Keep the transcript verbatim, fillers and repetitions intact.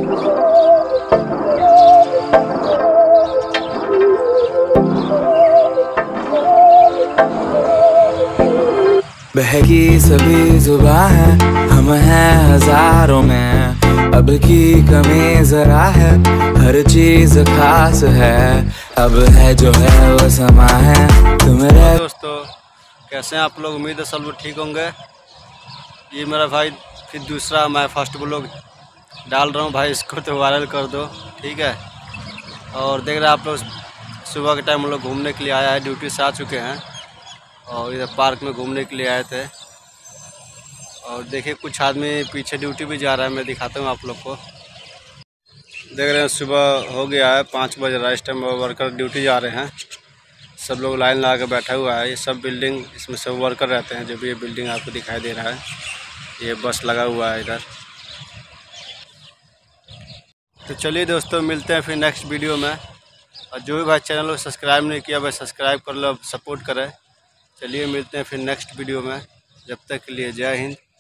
बहकी सभी जुबां है, हम हैं हजारों में, अब की कमी जरा है, हर चीज खास है, अब है जो है वो समा है तुम रह। दोस्तों कैसे हैं आप लोग? उम्मीद है सब लोग ठीक होंगे। ये मेरा भाई फिर दूसरा मैं फर्स्ट ब्लॉग डाल रहा हूँ भाई, इसको तो वायरल कर दो, ठीक है। और देख रहे हैं आप लोग, सुबह के टाइम हम लोग घूमने के लिए आया है, ड्यूटी से आ चुके हैं और इधर पार्क में घूमने के लिए आए थे। और देखिए कुछ आदमी पीछे ड्यूटी भी जा रहा है, मैं दिखाता हूँ आप लोग को। देख रहे हैं सुबह हो गया है, पाँच बज रहा है, इस टाइम वर्कर ड्यूटी जा रहे हैं। सब लोग लाइन लगा के बैठा हुआ है। ये सब बिल्डिंग, इसमें सब वर्कर रहते हैं। जो भी ये बिल्डिंग आपको दिखाई दे रहा है, ये बस लगा हुआ है इधर। तो चलिए दोस्तों, मिलते हैं फिर नेक्स्ट वीडियो में। और जो भी भाई चैनल को सब्सक्राइब नहीं किया भाई सब्सक्राइब कर लो, सपोर्ट करें। चलिए मिलते हैं फिर नेक्स्ट वीडियो में। जब तक के लिए जय हिंद।